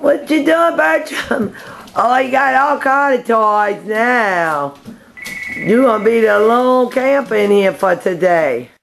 What you doing, Bertram? Oh, you got all kind of toys now. You're gonna be the lone camp in here for today.